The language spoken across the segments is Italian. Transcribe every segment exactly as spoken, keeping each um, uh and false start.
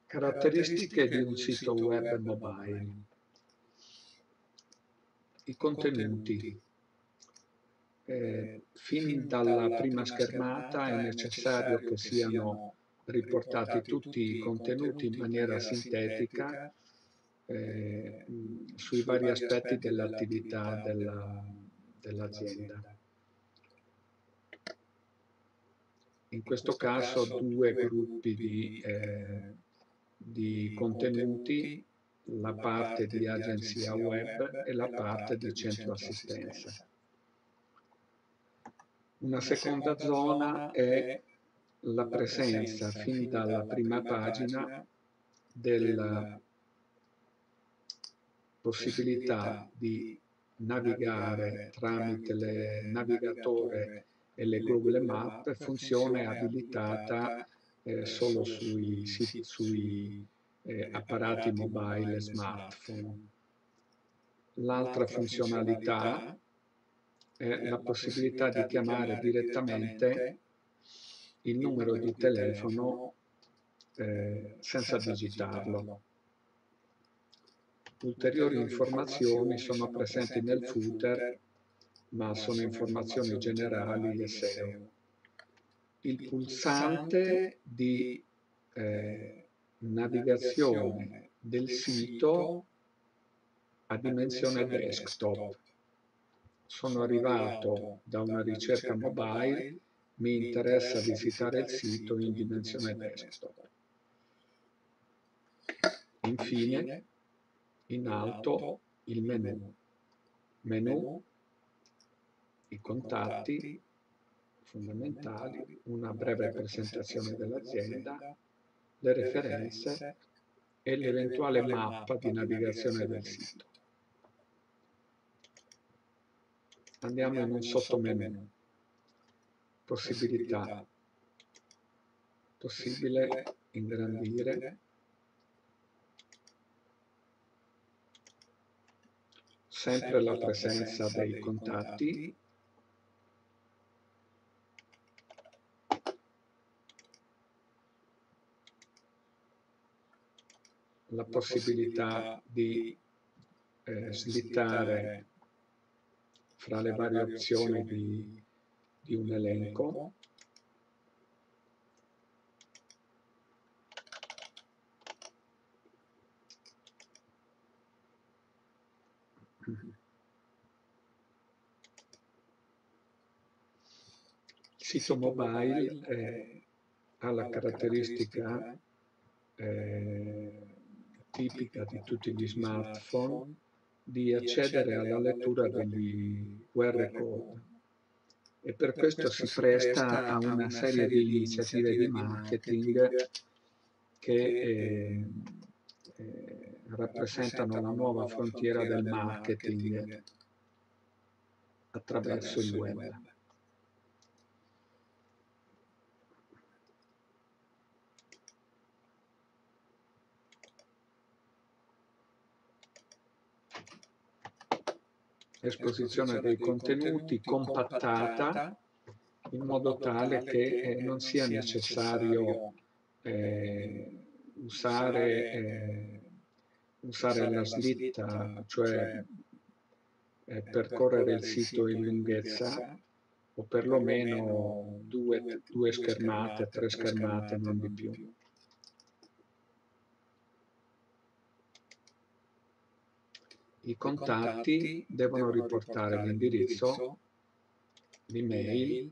Caratteristiche di un sito web mobile. I contenuti. Eh, fin dalla prima schermata è necessario che siano riportati tutti i contenuti in maniera sintetica eh, sui vari aspetti dell'attività della, dell'azienda. In questo caso due gruppi di, eh, di contenuti, la parte di agenzia web e la parte di centro assistenza. Una seconda zona è la presenza fin dalla prima pagina della possibilità di navigare tramite il navigatore e le Google Maps, funzione abilitata eh, solo sui, siti, sui eh, apparati mobile e smartphone. L'altra funzionalità è la possibilità di chiamare direttamente il numero di telefono eh, senza digitarlo. Ulteriori informazioni sono presenti nel footer, ma sono informazioni generali e S E O. Il pulsante di eh, navigazione del sito a dimensione desktop. Sono arrivato da una ricerca mobile, mi interessa visitare il sito in dimensione desktop. Infine, in alto il menu. Menu, i contatti fondamentali, una breve presentazione dell'azienda, le referenze e l'eventuale mappa di navigazione del sito. Andiamo in un sottomenu. Possibilità. Possibile ingrandire. Sempre la presenza dei contatti. La possibilità di eh, slittare fra le varie opzioni di, di un elenco. Il sito mobile eh, ha la caratteristica eh, tipica di tutti gli smartphone di accedere alla lettura degli Q R code e per questo si presta a una serie di iniziative di marketing che eh, eh, rappresentano la nuova frontiera del marketing attraverso il web. Esposizione dei contenuti compattata in modo tale che eh, non sia necessario eh, usare, eh, usare la slitta, cioè eh, percorrere il sito in lunghezza, o perlomeno due, due schermate, tre schermate, non di più. I contatti devono riportare l'indirizzo, l'email,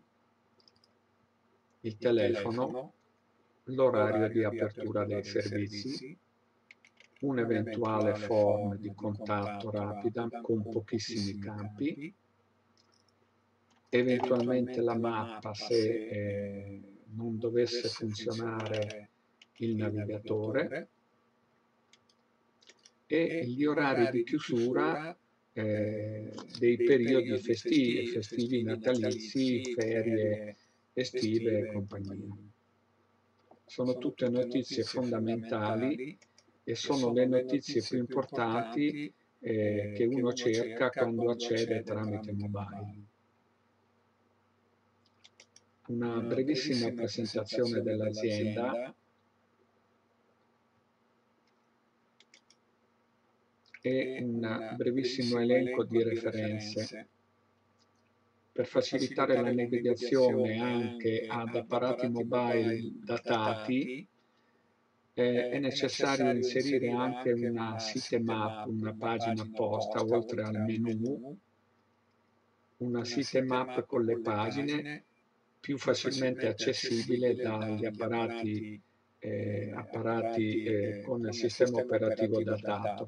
il telefono, l'orario di apertura dei servizi, un eventuale form di contatto rapida con pochissimi campi, eventualmente la mappa se eh, non dovesse funzionare il navigatore, e gli orari di chiusura eh, dei periodi festivi, festivi natalizi, ferie estive e compagnia. Sono tutte notizie fondamentali e sono le notizie più importanti eh, che uno cerca quando accede tramite mobile. Una brevissima presentazione dell'azienda. e un brevissimo elenco di referenze. Per facilitare la navigazione anche ad apparati mobile datati, eh, è necessario inserire anche una sitemap, una pagina apposta, oltre al menu, una sitemap con le pagine più facilmente accessibile dagli apparati, eh, apparati eh, con il sistema operativo datato,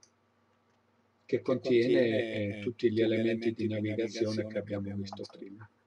che contiene eh, tutti gli elementi di navigazione che abbiamo visto prima.